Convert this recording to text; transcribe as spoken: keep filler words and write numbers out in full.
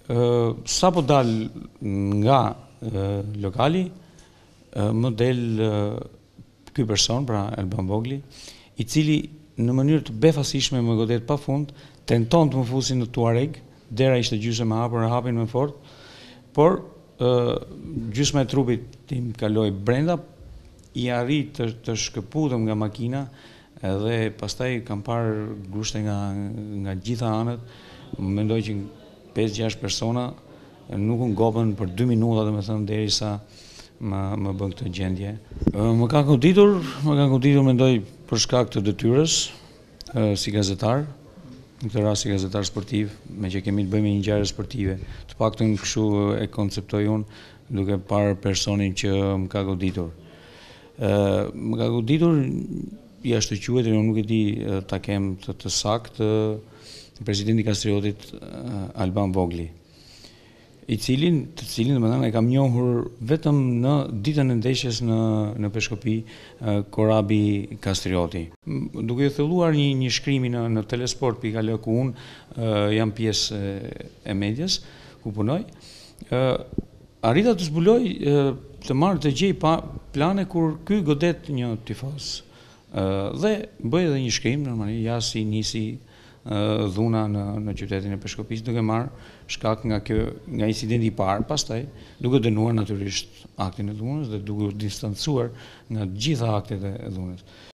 Sa po dal nga lokali, më del ky person, pra Alban Vogli, i cili në mënyrë të befasishme më godet pa fund, tenton të më fusi në Tuareg, dera ishte gjysmë e hapur, e hapin më fort, por gjysma e trupit tim kaloi brenda, i arrit të, të shkëputem nga makina, edhe pastaj kam parë grushte nga, nga gjitha anët, mendoj që pesë gjashtë persona nuk u ngopën për dy minuta, domethënë derisa më më bën këtë gjendje. Më ka goditur, më ka goditur mendoj për shkak të detyrës si gazetar, në këtë rast si gazetar sportiv, me që kemi të bëjmë një ngjarje sportive. Të paktën kështu e konceptoj unë, duke parë personin që më ka goditur. Më ka goditur jashtë të quajtur, unë nuk e di ta kem të, të saktë, presidenti i Kastriotit Alban Vogli, i cilin, të cilin domethënë e kam njohur vetëm në ditën e ndeshjes në në Peshkopi, Korabi Kastrioti. Duke thelluar një një shkrimi në në telesport pikë al ku unë jam pjesë e medias, ku punoj, arrita të zbuloj të marrë të gjej pa plane kur ky godet një tifoz. Dhe bëj edhe një shkrim, normalisht ja si nisi dhuna në, në qytetin e Peshkopis, duke marrë shkak nga kjo, nga incidenti i parë, pastaj duke dënuar natyrisht aktin e dhunës dhe duke distancuar nga gjitha aktet e dhunës.